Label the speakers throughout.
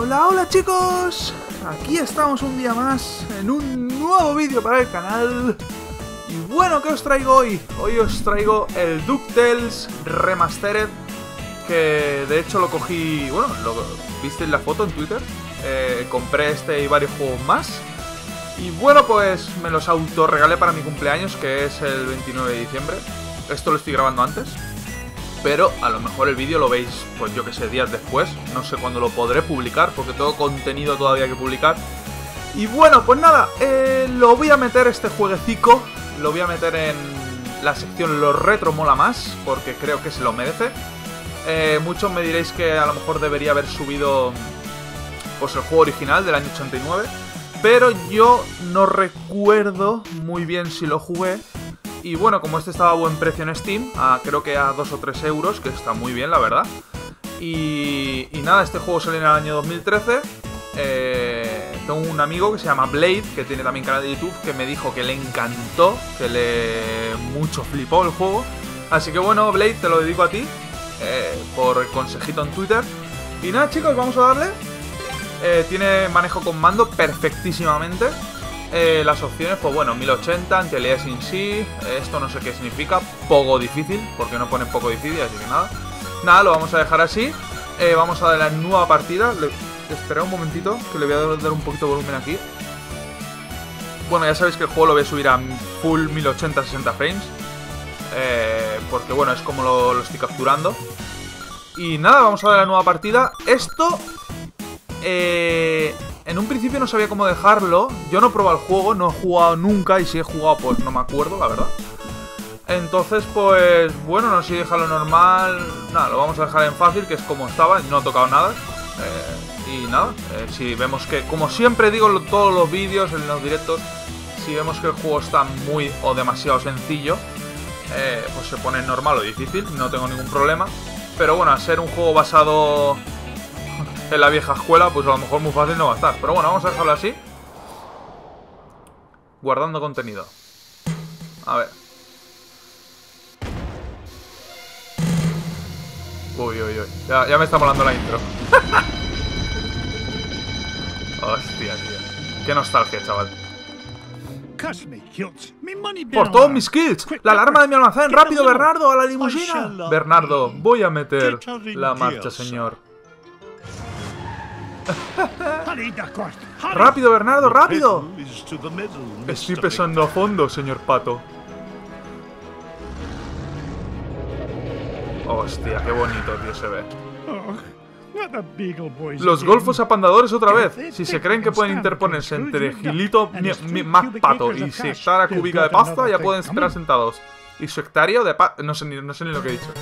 Speaker 1: Hola, hola chicos, aquí estamos un día más en un nuevo vídeo para el canal. Y bueno, ¿qué os traigo hoy? Hoy os traigo el DuckTales Remastered, que de hecho lo cogí, bueno, visteis la foto en Twitter. Compré este y varios juegos más. Y bueno, pues me los autorregalé para mi cumpleaños, que es el 29 de diciembre. Esto lo estoy grabando antes, pero a lo mejor el vídeo lo veis, pues yo que sé, días después. No sé cuándo lo podré publicar, porque tengo contenido todavía que publicar. Y bueno, pues nada, lo voy a meter, este jueguecico, lo voy a meter en la sección Lo Retro Mola Más, porque creo que se lo merece. Muchos me diréis que a lo mejor debería haber subido pues el juego original del año 89, pero yo no recuerdo muy bien si lo jugué. Y bueno, como este estaba a buen precio en Steam, creo que a 2 o 3 euros, que está muy bien, la verdad. Y nada, este juego salió en el año 2013. Tengo un amigo que se llama Blade, que tiene también canal de YouTube, que me dijo que le encantó, que le mucho flipó el juego. Así que bueno, Blade, te lo dedico a ti, por el consejito en Twitter. Y nada, chicos, vamos a darle. Tiene manejo con mando perfectísimamente. Las opciones, pues bueno, 1080, anti-aliasing sí. Esto no sé qué significa, poco difícil, porque no pone poco difícil, así que nada. Nada, lo vamos a dejar así. Vamos a dar la nueva partida. Esperad un momentito, que le voy a dar un poquito de volumen aquí. Bueno, ya sabéis que el juego lo voy a subir a full 1080, 60 frames, porque bueno, es como lo estoy capturando. Y nada, vamos a dar la nueva partida. Esto... en un principio no sabía cómo dejarlo. Yo no he probado el juego, no he jugado nunca. Y si he jugado, pues no me acuerdo, la verdad. Entonces, pues bueno, no sé si dejarlo normal. Nada, lo vamos a dejar en fácil, que es como estaba. No he tocado nada. Y nada, si vemos que, como siempre digo en todos los vídeos, en los directos, si vemos que el juego está muy o demasiado sencillo, pues se pone normal o difícil. No tengo ningún problema. Pero bueno, al ser un juego basado en la vieja escuela, pues a lo mejor muy fácil no va a estar. Pero bueno, vamos a dejarlo así. Guardando contenido. A ver. Uy, uy, uy. Ya me está molando la intro. Hostia, tío. Qué nostalgia, chaval. Por todos mis kills. La alarma de mi almacén. Rápido, Bernardo, a la limusina. Bernardo, voy a meter la marcha, señor. Rápido, Bernardo, rápido. Estoy pesando a fondo, señor Pato. Hostia, qué bonito, tío, se ve. Los golfos apandadores otra vez. Si se creen que pueden interponerse entre Gilito, Mac Pato y su hectárea cúbica de pasta, ya pueden esperar sentados. Y su hectárea de pasta... No sé ni lo que he dicho.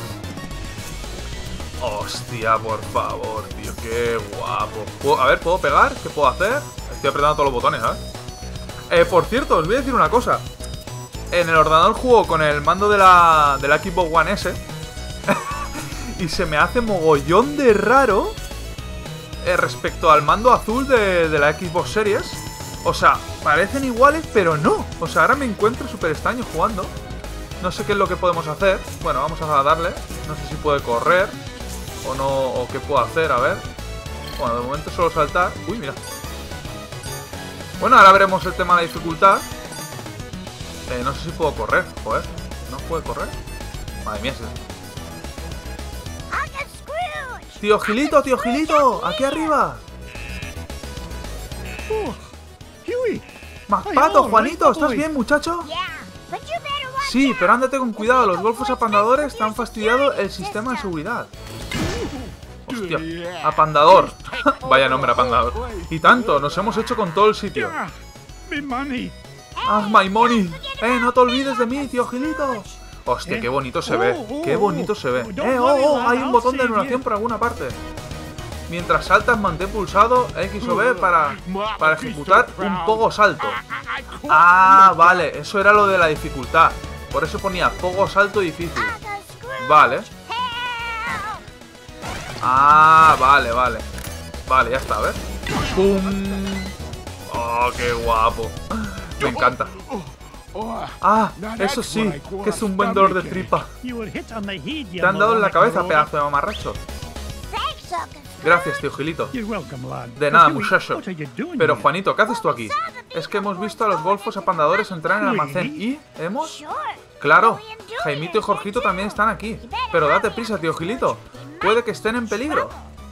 Speaker 1: Hostia, por favor, tío, qué guapo. A ver, ¿puedo pegar? ¿Qué puedo hacer? Estoy apretando todos los botones, ¿sabes? Por cierto, os voy a decir una cosa. En el ordenador juego con el mando de la Xbox One S. Y se me hace mogollón de raro respecto al mando azul de la Xbox Series. O sea, parecen iguales, pero no. O sea, ahora me encuentro súper extraño jugando. No sé qué es lo que podemos hacer. Bueno, vamos a darle. No sé si puede correr o no, o qué puedo hacer, a ver. Bueno, de momento solo saltar. Uy, mira. Bueno, ahora veremos el tema de la dificultad. No sé si puedo correr. Joder, ¿no puede correr? Madre mía, Tío Gilito, aquí arriba. Macpato, Juanito, ¿estás bien, muchacho? Sí, pero ándate con cuidado, los golfos apandadores te han fastidiado el sistema de seguridad. Hostia, apandador. Vaya nombre, apandador. Y tanto, nos hemos hecho con todo el sitio. Ah, my money. No te olvides de mí, tío Gilito. Hostia, qué bonito se ve. Qué bonito se ve. Hay un botón de anulación por alguna parte. Mientras saltas, mantén pulsado X o B para ejecutar un pogo salto. Ah, vale, eso era lo de la dificultad. Por eso ponía pogo salto difícil. Vale. Ah, vale. Vale, ya está, a ver. ¡Pum! Oh, qué guapo. Me encanta. Ah, eso sí, que es un buen dolor de tripa. Te han dado en la cabeza, pedazo de mamarracho. Gracias, tío Gilito. De nada, muchacho. Pero Juanito, ¿qué haces tú aquí? Es que hemos visto a los golfos apandadores entrar en el almacén y... ¿hemos? Claro, Jaimito y Jorgito también están aquí. Pero date prisa, tío Gilito. Puede que estén en peligro.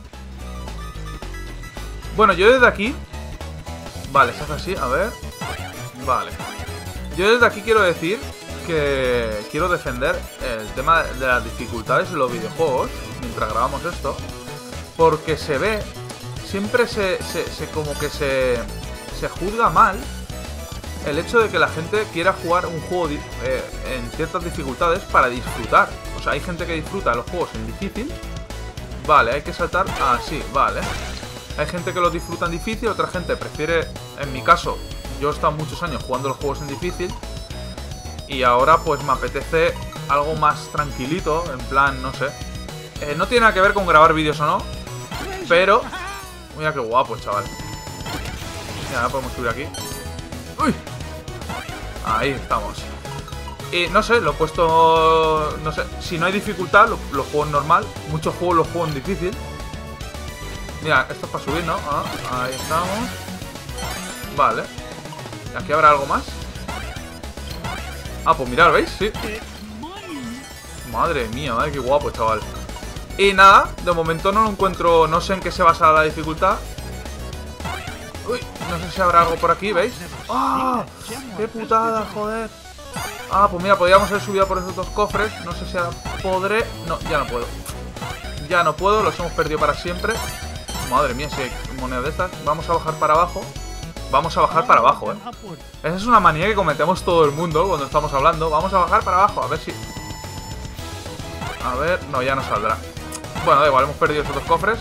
Speaker 1: Bueno, yo desde aquí... Vale, se hace así, a ver... Vale. Yo desde aquí quiero decir que quiero defender el tema de las dificultades en los videojuegos mientras grabamos esto. Porque se ve... Siempre como que se juzga mal el hecho de que la gente quiera jugar un juego en ciertas dificultades para disfrutar. O sea, hay gente que disfruta los juegos en difícil. Vale, hay que saltar así, vale. Hay gente que los disfruta en difícil, otra gente prefiere... En mi caso, yo he estado muchos años jugando los juegos en difícil y ahora pues me apetece algo más tranquilito, en plan, no sé. No tiene nada que ver con grabar vídeos o no, pero... Mira qué guapo, chaval. Mira, ahora podemos subir aquí. ¡Uy! Ahí estamos. Y no sé, lo he puesto... No sé, si no hay dificultad, lo juego en normal. Muchos juegos los juego en difícil. Mira, esto es para subir, ¿no? Ah, ahí estamos. Vale. ¿Aquí habrá algo más? Ah, pues mirad, ¿veis? Sí. Madre mía, madre, qué guapo, chaval. Y nada, de momento no lo encuentro. No sé en qué se basa la dificultad. Uy, no sé si habrá algo por aquí, ¿veis? ¡Ah! ¡Qué putada, joder! Ah, pues mira, podríamos haber subido por esos dos cofres. No sé si ahora podré... No, ya no puedo. Ya no puedo, los hemos perdido para siempre. Madre mía, si hay monedas de estas. Vamos a bajar para abajo. Vamos a bajar para abajo, Esa es una manía que cometemos todo el mundo cuando estamos hablando. Vamos a bajar para abajo, a ver si... A ver, no, ya no saldrá. Bueno, da igual, hemos perdido esos dos cofres.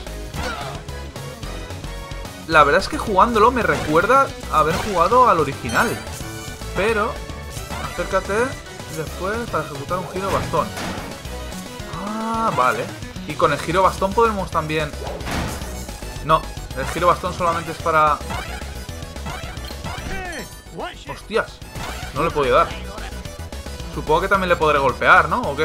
Speaker 1: La verdad es que jugándolo me recuerda haber jugado al original. Pero... Acércate y después para ejecutar un giro bastón. Ah, vale. Y con el giro bastón podemos también... No, el giro bastón solamente es para... Hostias, no le he podido dar. Supongo que también le podré golpear, ¿no? ¿O qué?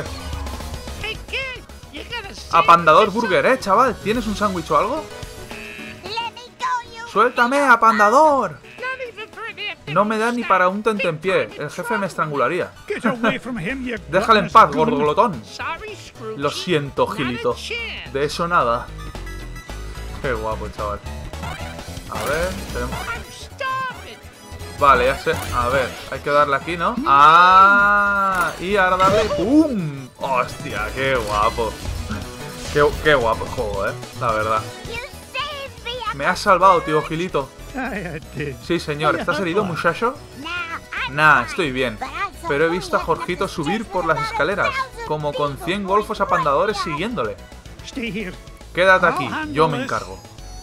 Speaker 1: Apandador Burger, chaval. ¿Tienes un sándwich o algo? ¡Suéltame, apandador! No me da ni para un tentempié. El jefe me estrangularía. Déjale en paz, gordo glotón. Lo siento, Gilito. De eso nada. Qué guapo, chaval. A ver, tenemos... Vale, ya sé. A ver, hay que darle aquí, ¿no? ¡Ah! Y ahora darle... ¡Pum! ¡Hostia, qué guapo! Qué guapo el juego, la verdad. Me has salvado, tío Gilito. Sí, señor. ¿Estás herido, muchacho? Nah, estoy bien. Pero he visto a Jorgito subir por las escaleras, como con 100 golfos apandadores siguiéndole. Quédate aquí, yo me encargo.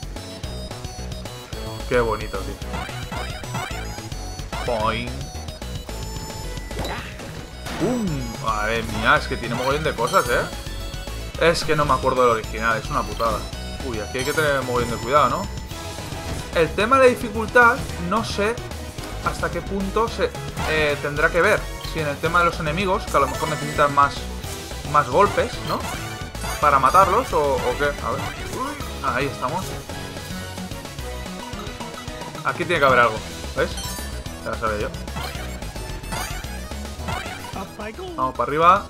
Speaker 1: Qué bonito, tío. Boing. Madre mía, es que tiene mogollón de cosas, Es que no me acuerdo del original, es una putada. Uy, aquí hay que tener mogollón de cuidado, ¿no? El tema de la dificultad, no sé hasta qué punto se tendrá que ver. Si en el tema de los enemigos, que a lo mejor necesitan más golpes, ¿no? Para matarlos, o qué. A ver. Ahí estamos. Aquí tiene que haber algo, ¿ves? Ya lo sabía yo. Vamos para arriba.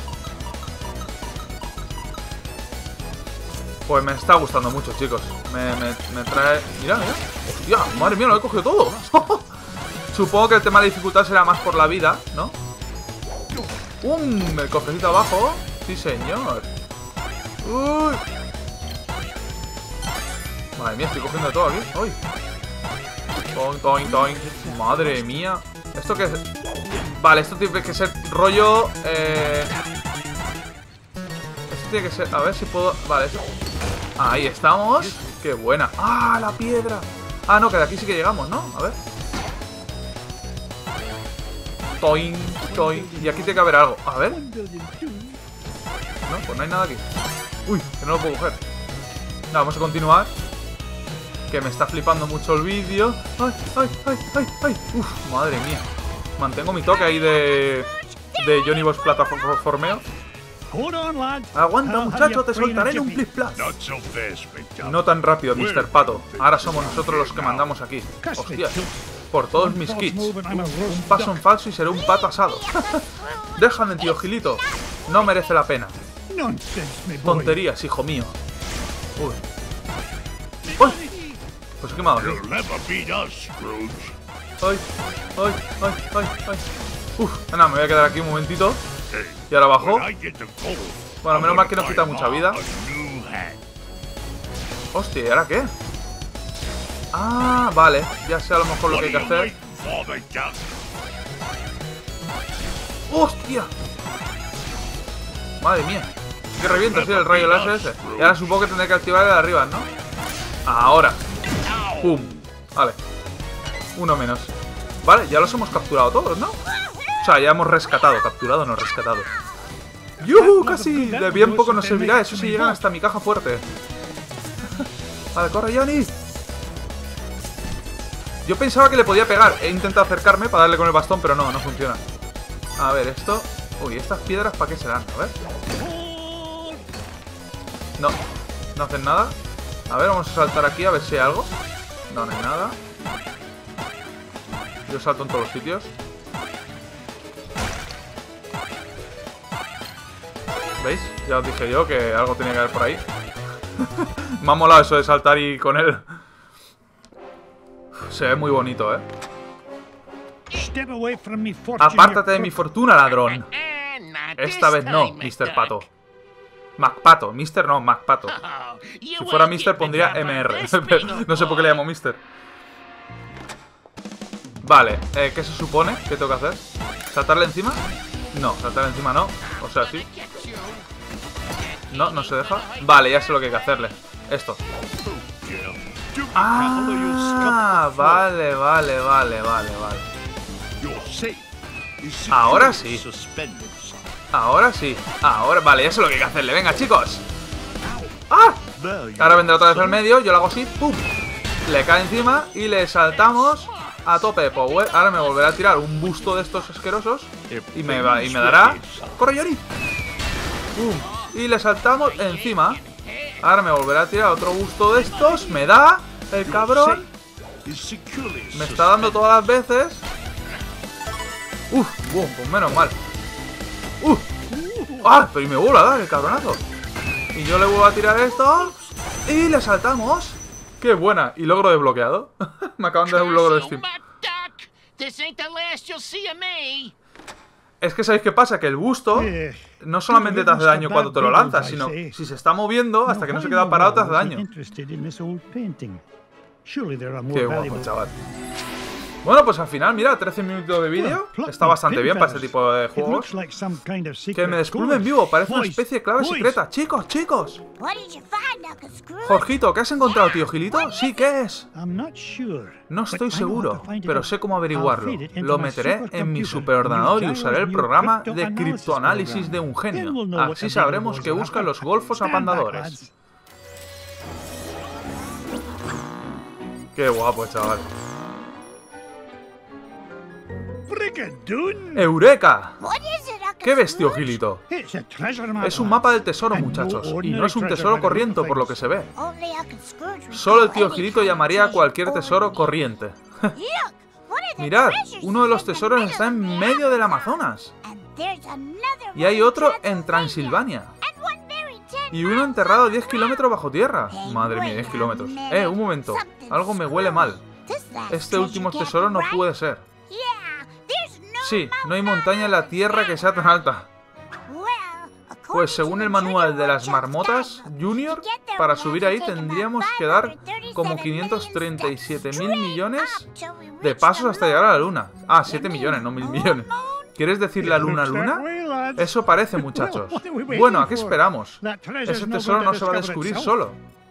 Speaker 1: Pues me está gustando mucho, chicos. Me trae... Mira, mira. Hostia, madre mía, lo he cogido todo. Supongo que el tema de dificultad será más por la vida, ¿no? El cofrecito abajo. Sí, señor. Uy. Madre mía, estoy cogiendo todo aquí. Uy. Toing. Madre mía. ¿Esto qué es? Vale, esto tiene que ser rollo... Esto tiene que ser... A ver si puedo... Vale, eso... Ahí estamos. Qué buena. ¡Ah, la piedra! Ah, no, que de aquí sí que llegamos, ¿no? A ver. Toing. Y aquí tiene que haber algo. A ver. No, pues no hay nada aquí. Uy, que no lo puedo coger. No, vamos a continuar. Que me está flipando mucho el vídeo. ¡Ay! Uf, madre mía. Mantengo mi toque ahí de Johnny Boss plataformeo. Aguanta, muchacho, te soltaré en un flip-flap. No tan rápido, Mr. Pato. Ahora somos nosotros los que mandamos aquí. Hostia. Por todos mis kits. Un paso en falso y seré un pato asado. Déjame, tío Gilito. No merece la pena. Tonterías, hijo mío. Uy. ¡Uy! Pues qué me ha dado. ¡Ay! ¡Ay! ¡Ay! ¡Ay! ¡Ay! Uf, nada, me voy a quedar aquí un momentito. Y ahora bajo. Bueno, menos mal que nos quita mucha vida. Hostia, ¿y ahora qué? Ah, vale. Ya sé a lo mejor lo que hay que hacer. ¡Hostia! Madre mía. Que revienta, sí, el rayo láser ese. Y ahora supongo que tendré que activar el de arriba, ¿no? Ahora. ¡Pum! Vale. Uno menos. Vale, ya los hemos capturado todos, ¿no? O sea, ya hemos rescatado. Capturado, no rescatado. ¡Yuhu! Casi. De bien poco nos servirá. Eso si llegan hasta mi caja fuerte. Vale, corre, Johnny. Yo pensaba que le podía pegar. He intentado acercarme para darle con el bastón, pero no, no funciona. A ver, esto... Uy, estas piedras, ¿para qué serán? A ver. No, no hacen nada. A ver, vamos a saltar aquí a ver si hay algo. No, no hay nada. Yo salto en todos los sitios. ¿Veis? Ya os dije yo que algo tenía que haber por ahí. Me ha molado eso de saltar y con él. Se ve muy bonito, ¿eh? Apártate de mi fortuna, ladrón. Esta vez no, Mr. Pato. MacPato, Mr. no, MacPato. Si fuera Mr. pondría MR. No sé por qué le llamo Mr. Vale, ¿qué se supone que tengo que hacer? ¿Saltarle encima? No, saltarle encima no. O sea, sí. No, no se deja. Vale, ya sé lo que hay que hacerle. Esto. Ah, vale, vale, vale, vale, vale. Ahora sí. Ahora sí. Ahora, vale, ya sé lo que hay que hacerle. Venga, chicos. ¡Ah! Ahora vendrá otra vez al medio. Yo lo hago así. ¡Pum! Le cae encima y le saltamos a tope de power. Ahora me volverá a tirar un busto de estos asquerosos. Y me dará... ¡Corre, Yori! ¡Pum! Y le saltamos encima. Ahora me volverá a tirar otro busto de estos. Me da el cabrón. Me está dando todas las veces. Uf, pues menos mal. ¡Ah! Pero y me vuelve a dar el cabronazo. Y yo le vuelvo a tirar esto. Y le saltamos. ¡Qué buena! Y logro desbloqueado. Me acaban de dar un logro de Steam. Es que ¿sabéis qué pasa? Que el busto no solamente te hace daño cuando te lo lanzas, sino si se está moviendo, hasta que no se queda parado te hace daño. Qué guapo, chaval. Bueno, pues al final, mira, 13 minutos de vídeo. Está bastante bien para este tipo de juegos. Que me desplume en vivo, parece una especie de clave secreta. Chicos, chicos. Jorgito, ¿qué has encontrado, tío Gilito? Sí, ¿qué es? No estoy seguro, pero sé cómo averiguarlo. Lo meteré en mi superordenador y usaré el programa de criptoanálisis de un genio. Así sabremos qué buscan los golfos apandadores. Qué guapo, chaval. ¡Eureka! ¿Qué ves, tío Gilito? Es un mapa del tesoro, muchachos. Y no es un tesoro corriente, por lo que se ve. Solo el tío Gilito llamaría a cualquier tesoro corriente. Mirad, uno de los tesoros está en medio del Amazonas. Y hay otro en Transilvania. Y uno enterrado 10 kilómetros bajo tierra. Madre mía, 10 kilómetros. Un momento. Algo me huele mal. Este último tesoro no puede ser. Sí, no hay montaña en la tierra que sea tan alta. Pues según el manual de las marmotas Junior, para subir ahí tendríamos que dar como 537.000 millones de pasos hasta llegar a la luna. Ah, 7 millones, no 1.000 millones. ¿Quieres decir la luna luna? Eso parece, muchachos. Bueno, ¿a qué esperamos? Ese tesoro no se va a descubrir solo.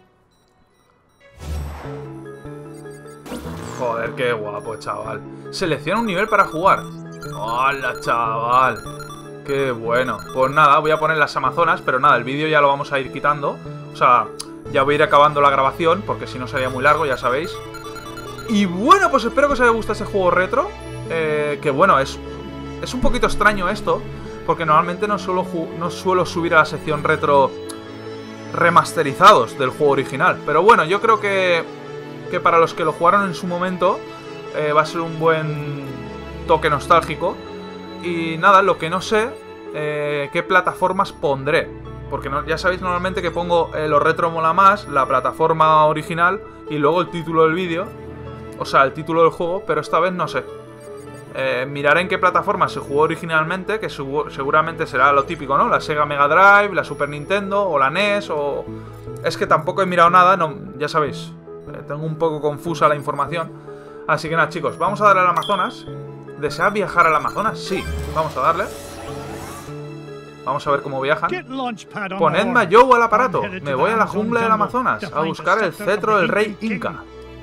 Speaker 1: Joder, qué guapo, chaval. Selecciona un nivel para jugar. ¡Hola, chaval! ¡Qué bueno! Pues nada, voy a poner las Amazonas, pero nada, el vídeo ya lo vamos a ir quitando. O sea, ya voy a ir acabando la grabación, porque si no sería muy largo, ya sabéis. Y bueno, pues espero que os haya gustado este juego retro. Que bueno, es un poquito extraño esto, porque normalmente no suelo subir a la sección retro remasterizados del juego original. Pero bueno, yo creo que para los que lo jugaron en su momento va a ser un buen toque nostálgico. Y nada, lo que no sé, qué plataformas pondré. Porque no, ya sabéis normalmente que pongo lo retro mola más, la plataforma original y luego el título del vídeo. O sea, el título del juego, pero esta vez no sé. Miraré en qué plataforma se jugó originalmente, que seguramente será lo típico, ¿no? La Sega Mega Drive, la Super Nintendo o la NES o... Es que tampoco he mirado nada, no, ya sabéis. Tengo un poco confusa la información. Así que nada, chicos, vamos a darle al Amazonas. ¿Deseas viajar al Amazonas? Sí, vamos a darle. Vamos a ver cómo viajan. Ponedme a Joe al aparato. Me voy a la jungla del Amazonas a buscar el cetro del rey Inca.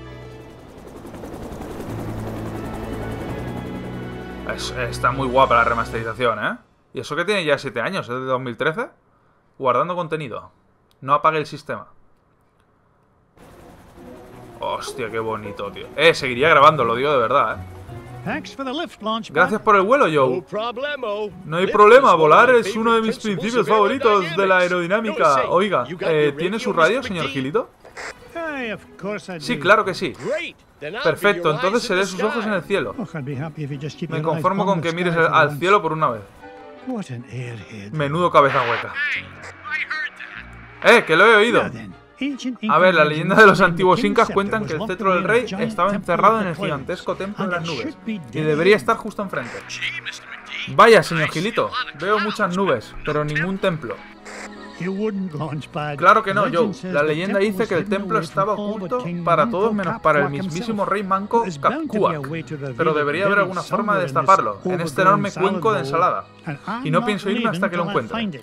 Speaker 1: Está muy guapa la remasterización, ¿eh? ¿Y eso que tiene ya 7 años? ¿Es de 2013? Guardando contenido. No apague el sistema. Hostia, qué bonito, tío. Seguiría grabando, lo digo de verdad, Gracias por el vuelo, Joe. No hay problema, volar es uno de mis principios favoritos de la aerodinámica. Oiga, ¿tiene su radio, señor Gilito? Sí, claro que sí. Perfecto, entonces seré sus ojos en el cielo. Me conformo con que mires al cielo por una vez. Menudo cabeza hueca. Que lo he oído. A ver, la leyenda de los antiguos incas cuentan que el cetro del rey estaba encerrado en el gigantesco templo de las nubes y debería estar justo enfrente. Vaya, señor Gilito, veo muchas nubes, pero ningún templo. Claro que no, Joe. La leyenda dice que el templo estaba oculto para todos menos para el mismísimo rey manco Capcuac. Pero debería haber alguna forma de destaparlo en este enorme cuenco de ensalada. Y no pienso irme hasta que lo encuentre.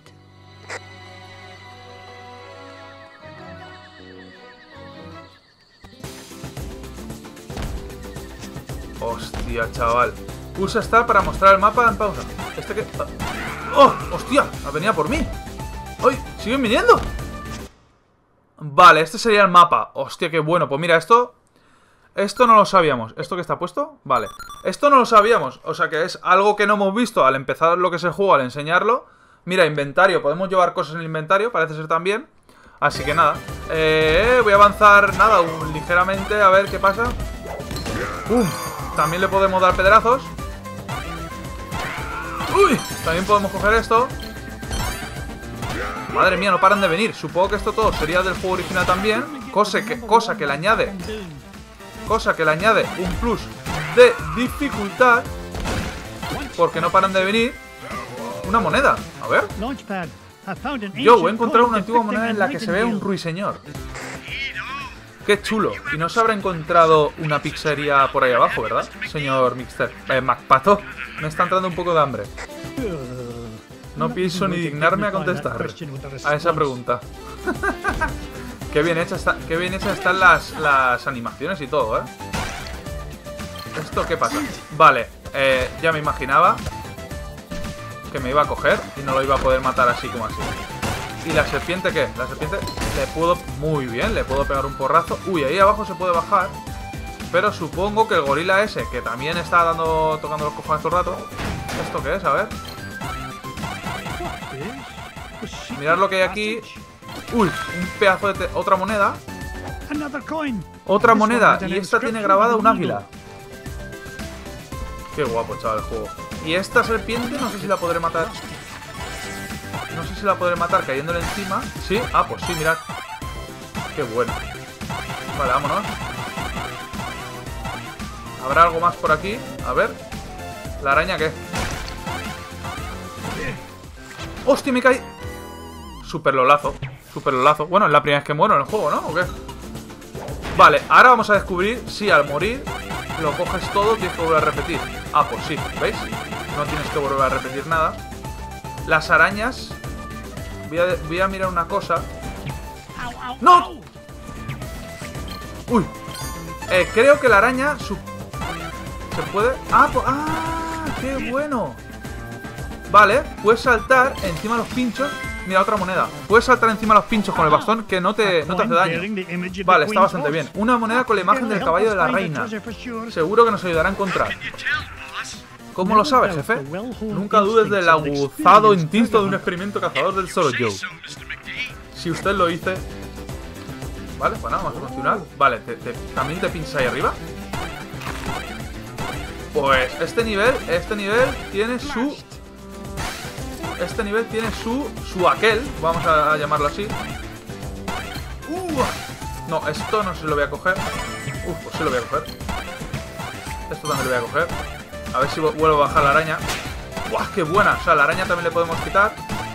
Speaker 1: Hostia, chaval. Pulsa Start para mostrar el mapa en pausa. ¿Este qué? ¡Oh! ¡Hostia! Venía por mí. ¡Ay! ¿Siguen viniendo? Vale, este sería el mapa. Hostia, qué bueno. Pues mira, esto no lo sabíamos. ¿Esto que está puesto? Vale. Esto no lo sabíamos. O sea que es algo que no hemos visto al empezar lo que es el juego, al enseñarlo. Mira, inventario. Podemos llevar cosas en el inventario, parece ser también. Así que nada. Voy a avanzar, nada, ligeramente, a ver qué pasa. También le podemos dar pedrazos. ¡Uy! También podemos coger esto. Madre mía, no paran de venir. Supongo que esto todo sería del juego original también. Cosa que le añade un plus de dificultad. Porque no paran de venir. Una moneda. A ver. Yo he encontrado una antigua moneda en la que se ve un ruiseñor. Qué chulo. Y no se habrá encontrado una pizzería por ahí abajo, ¿verdad? Señor Mixter. Macpato. Me está entrando un poco de hambre. No pienso ni dignarme a contestar a esa pregunta. Qué bien hechas están las animaciones y todo, ¿Esto qué pasa? Vale, ya me imaginaba que me iba a coger y no lo iba a poder matar así como así. ¿Y la serpiente qué? La serpiente le puedo... Muy bien, le puedo pegar un porrazo. Uy, ahí abajo se puede bajar. Pero supongo que el gorila ese, que también está tocando los cojones todo el rato. ¿Esto qué es? A ver. Mirad lo que hay aquí. Uy, un pedazo de... Otra moneda. Otra moneda. Y esta tiene grabada un águila. Qué guapo, chaval, el juego. Y esta serpiente no sé si la podré matar. No sé si la podré matar cayéndole encima. ¿Sí? Ah, pues sí, mirad. Qué bueno. Vale, vámonos. ¿Habrá algo más por aquí? A ver. ¿La araña qué? ¡Hostia, me caí! Super lolazo. Bueno, es la primera vez que muero en el juego, ¿no? ¿O qué? Vale, ahora vamos a descubrir si al morir lo coges todo, tienes que volver a repetir. Ah, pues sí, ¿veis? No tienes que volver a repetir nada. Las arañas... Voy a mirar una cosa. ¡No! Uy. Creo que la araña... ¿Se puede? ¡Ah! ¡Qué bueno! Vale, puedes saltar encima de los pinchos. Mira, otra moneda. Puedes saltar encima de los pinchos con el bastón que no te hace daño. Vale, está bastante bien. Una moneda con la imagen del caballo de la reina. Seguro que nos ayudará a encontrar. ¿Cómo lo sabes, jefe? Nunca dudes del aguzado instinto de un experimento cazador del Solo Joe. Si usted lo dice... Vale, bueno, vamos a continuar. Vale, ¿también te pinchas ahí arriba? Pues este nivel tiene su... Este nivel tiene su aquel, vamos a llamarlo así. No, esto no se lo voy a coger. Pues sí lo voy a coger. Esto también lo voy a coger. A ver si vuelvo a bajar la araña. ¡Buah, qué buena! O sea, la araña también le podemos quitar.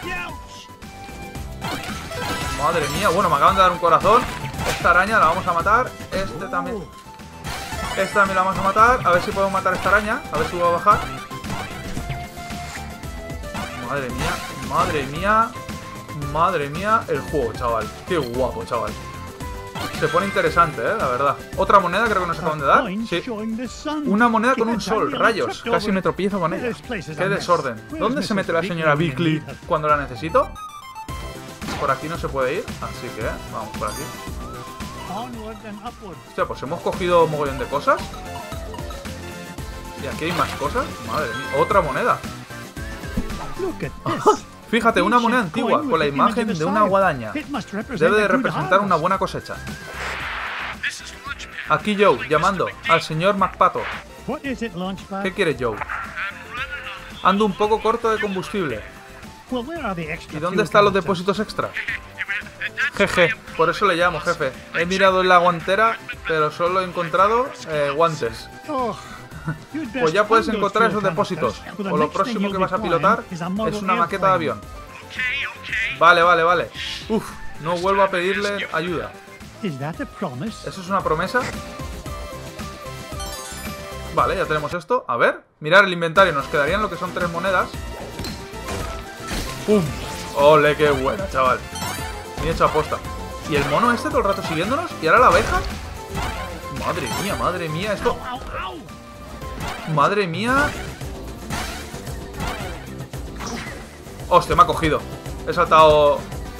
Speaker 1: Madre mía, bueno, me acaban de dar un corazón. Esta araña la vamos a matar. Este también. Esta también la vamos a matar. A ver si podemos matar esta araña. A ver si puedo bajar. Madre mía, madre mía. Madre mía, el juego, chaval. Qué guapo, chaval. Se pone interesante, la verdad. Otra moneda creo que nos acaban de dar. Sí. Una moneda con un sol, rayos. Casi me tropiezo con ella. Qué desorden. ¿Dónde se mete la señora Bickley cuando la necesito? Por aquí no se puede ir, así que vamos por aquí. Hostia, pues hemos cogido un mogollón de cosas. Y aquí hay más cosas. Madre mía, otra moneda. Fíjate, una moneda antigua con la imagen de una guadaña. Debe de representar una buena cosecha. Aquí Joe, llamando al señor McPato. ¿Qué quiere Joe? Ando un poco corto de combustible. ¿Y dónde están los depósitos extra? Jeje, por eso le llamo, jefe. He mirado en la guantera, pero solo he encontrado guantes. Pues ya puedes encontrar esos depósitos. O lo próximo que vas a pilotar es una maqueta de avión. Vale, vale, vale. Uf, no vuelvo a pedirle ayuda. ¿Eso es una promesa? Vale, ya tenemos esto. A ver, mirar el inventario. Nos quedarían lo que son 3 monedas. ¡Pum! ¡Ole, qué buena, chaval! Bien hecho aposta. Y el mono este todo el rato siguiéndonos. Y ahora la abeja. Madre mía, esto... Madre mía. Hostia, me ha cogido. He saltado...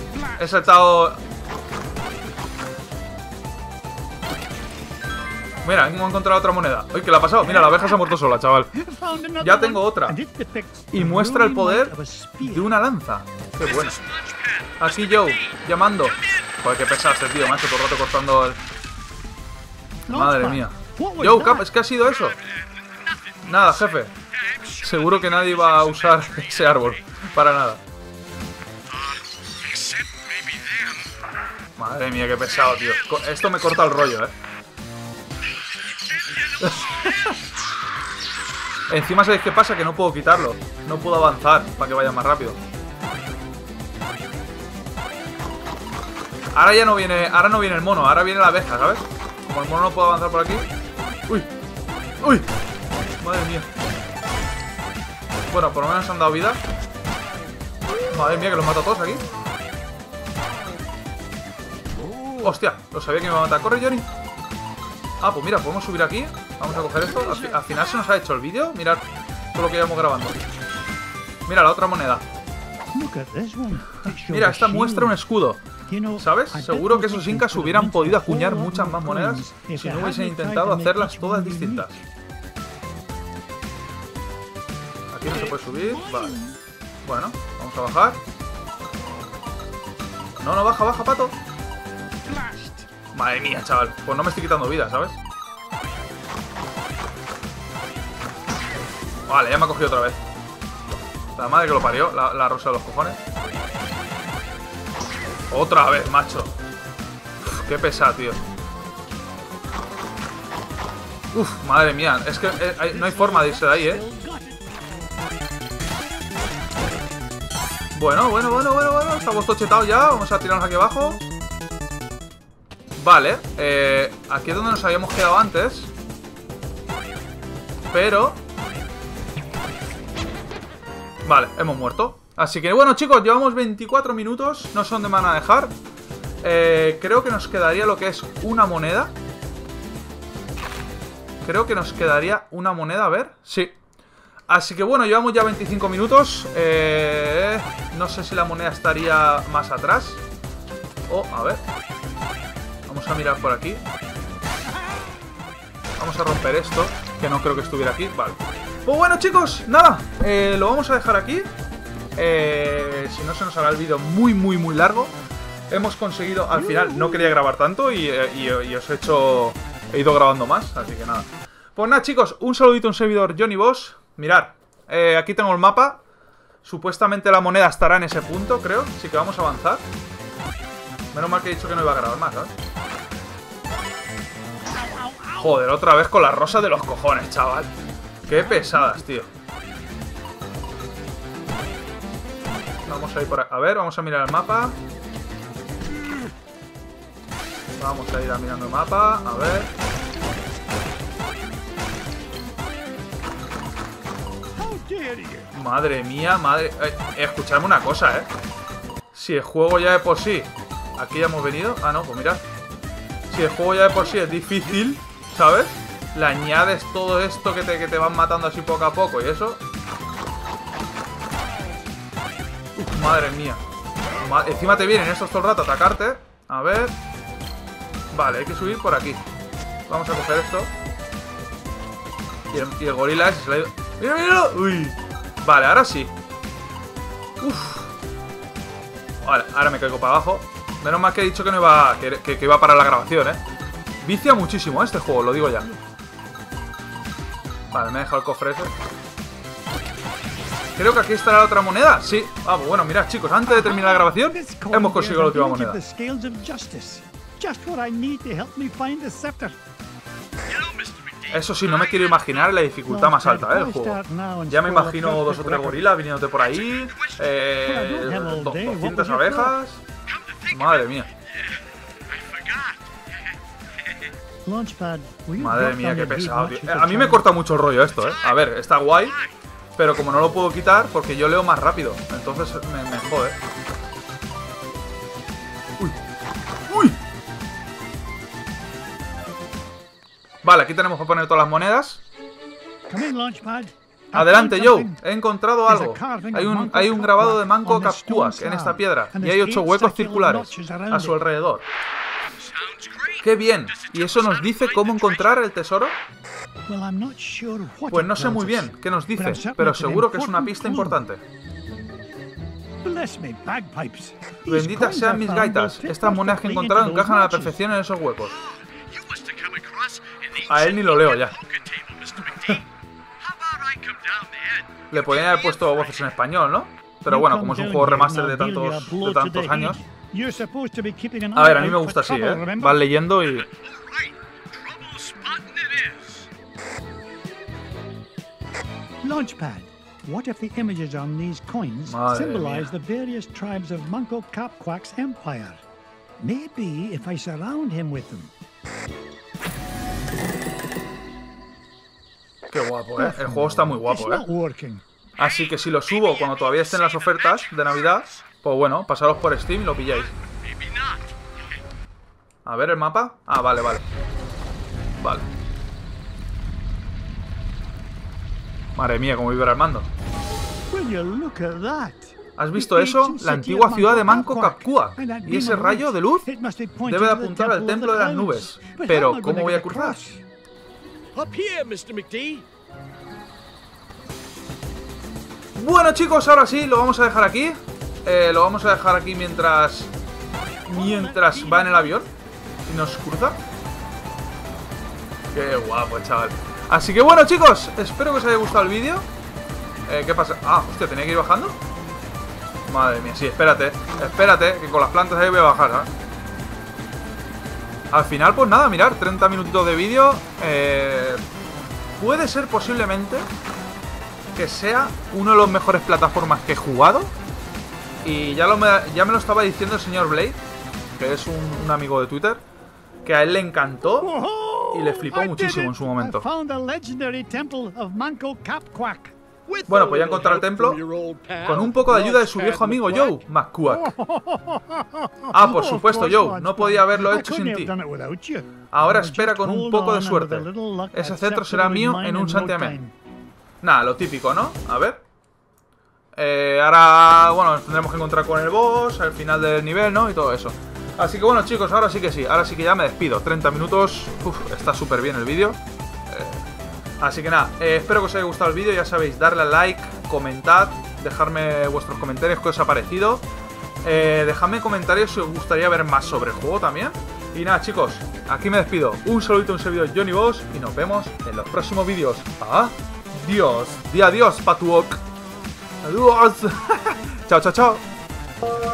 Speaker 1: Mira, hemos encontrado otra moneda. Uy, ¿qué le ha pasado? Mira, la abeja se ha muerto sola, chaval. Ya tengo otra. Y muestra el poder de una lanza. Qué bueno. Aquí Joe, llamando. Joder, qué pesado este tío, macho, todo el rato cortando el... Madre mía. Joe, es que ha sido eso. Nada, jefe. Seguro que nadie va a usar ese árbol. Para nada. Madre mía, qué pesado, tío. Esto me corta el rollo, Encima, ¿sabéis qué pasa? Que no puedo quitarlo. No puedo avanzar para que vaya más rápido. Ahora ya no viene... Ahora no viene el mono, ahora viene la abeja, ¿sabes? Como el mono no puede avanzar por aquí. ¡Uy! ¡Uy! Madre mía. Bueno, por lo menos han dado vida. Madre mía, que los mato a todos aquí. Hostia, lo sabía que me iba a matar. ¡Corre, Johnny! Ah, pues mira, podemos subir aquí. Vamos a coger esto. Al final se nos ha hecho el vídeo. Mirad todo lo que llevamos grabando. Mira, la otra moneda. Mira, esta muestra un escudo. ¿Sabes? Seguro que esos incas hubieran podido acuñar muchas más monedas si no hubiesen intentado hacerlas todas distintas. Aquí no se puede subir. Vale. Bueno, vamos a bajar. No, no, baja, baja, pato. Madre mía, chaval. Pues no me estoy quitando vida, ¿sabes? Vale, ya me ha cogido otra vez. La madre que lo parió, la rosa de los cojones. Otra vez, macho. Uf, qué pesado, tío. Uf, madre mía. Es que no hay forma de irse de ahí, Bueno. Estamos tochetados ya. Vamos a tirarnos aquí abajo. Vale. Aquí es donde nos habíamos quedado antes. Pero... Vale, hemos muerto. Así que bueno, chicos, llevamos 24 minutos. No sé dónde me van a dejar. Creo que nos quedaría lo que es una moneda. Creo que nos quedaría una moneda, a ver. Sí. Así que bueno, llevamos ya 25 minutos. No sé si la moneda estaría más atrás. A ver. Vamos a mirar por aquí. Vamos a romper esto, que no creo que estuviera aquí. Vale. Pues bueno, chicos, nada, lo vamos a dejar aquí. Si no, se nos hará el vídeo muy largo. Hemos conseguido, al final, no quería grabar tanto y os he ido grabando más, así que nada. Pues nada, chicos, un saludito a un servidor Johnny Boss. Mirad, aquí tengo el mapa. Supuestamente la moneda estará en ese punto, creo. Así que vamos a avanzar. Menos mal que he dicho que no iba a grabar más, ¿sabes? Joder, otra vez con las rosas de los cojones, chaval. Qué pesadas, tío. Vamos a ir por ahí. A ver, vamos a mirar el mapa. Vamos a ir mirando el mapa. A ver. Madre mía, madre... escuchadme una cosa, Si el juego ya de por sí... Aquí ya hemos venido... Ah, no, pues mirad. Si el juego ya de por sí es difícil, ¿sabes? Le añades todo esto que te van matando así poco a poco y eso... Madre mía. Encima te vienen estos todo el rato a atacarte. A ver... Vale, hay que subir por aquí. Vamos a coger esto. Y el gorila ese se le ha ido... ¡Mira, míralo! ¡Uy! Vale, ahora sí. Uf. Vale, ahora me caigo para abajo. Menos mal que he dicho que no iba que iba a parar la grabación, Vicia muchísimo este juego, lo digo ya. Vale, me he dejado el cofre ese. Creo que aquí estará la otra moneda. Sí. Ah, pues bueno, mirad, chicos, antes de terminar la grabación hemos conseguido la última moneda. Eso sí, no me quiero imaginar la dificultad más alta, del juego. Ya me imagino 2 o 3 gorilas viniéndote por ahí, 200 abejas. Madre mía. Madre mía, qué pesado, tío. A mí me corta mucho el rollo esto, A ver, está guay, pero como no lo puedo quitar, porque yo leo más rápido, entonces me jode. Uy. Uy. Vale, aquí tenemos que poner todas las monedas. Adelante, Joe. He encontrado algo. Hay un grabado de Manco Capacuac en esta piedra. Y hay 8 huecos circulares a su alrededor. ¡Qué bien! ¿Y eso nos dice cómo encontrar el tesoro? Pues no sé muy bien qué nos dice, pero seguro que es una pista importante. Benditas sean mis gaitas. Estas monedas que he encontrado encajan a la perfección en esos huecos. A él ni lo leo ya. Le podrían haber puesto voces en español, ¿no? Pero bueno, como es un juego remaster de tantos años. A ver, a mí me gusta así, Vas leyendo y...
Speaker 2: Launchpad. What if the images on these coins symbolize the various tribes of Manco Capacuac's empire? Maybe if I surround him with them.
Speaker 1: Qué guapo, El juego está muy guapo, Así que si lo subo cuando todavía estén las ofertas de Navidad, pues bueno, pasaros por Steam y lo pilláis. A ver el mapa. Ah, vale. Vale. Madre mía, cómo vibra el mando. ¿Has visto eso? La antigua ciudad de Manco Capacuac. Y ese rayo de luz debe de apuntar al templo de las nubes. Pero, ¿cómo voy a cruzar? Bueno, chicos, ahora sí, lo vamos a dejar aquí. Lo vamos a dejar aquí mientras va en el avión y nos cruza. Qué guapo, chaval. Así que bueno, chicos, espero que os haya gustado el vídeo. ¿Qué pasa? Ah, hostia, ¿tenía que ir bajando? Madre mía, sí, espérate, que con las plantas ahí voy a bajar, ¿sabes? Al final, pues nada, mirar, 30 minutitos de vídeo. Puede ser posiblemente que sea uno de los mejores plataformas que he jugado. Y ya me lo estaba diciendo el señor Blade, que es un amigo de Twitter, que a él le encantó y le flipó muchísimo en su momento. Bueno, pues ya encontré el templo con un poco de ayuda de su viejo amigo Joe McCuack. Ah, por supuesto, Joe, no podía haberlo hecho sin ti. Ahora espera con un poco de suerte. Ese cetro será mío en un santiamén. Nada, lo típico, ¿no? A ver. Ahora, bueno, nos tendremos que encontrar con el boss al final del nivel, ¿no? Y todo eso. Así que bueno, chicos, ahora sí que ya me despido. 30 minutos, está súper bien el vídeo. Así que nada, espero que os haya gustado el vídeo. Ya sabéis, darle a like, comentad, dejarme vuestros comentarios qué os ha parecido. Dejadme en comentarios si os gustaría ver más sobre el juego también. Y nada, chicos, aquí me despido. Un saludito, un servidor Johnny Boss, y nos vemos en los próximos vídeos. Adiós. Di adiós, Patuok. Adiós. Chao, chao, chao.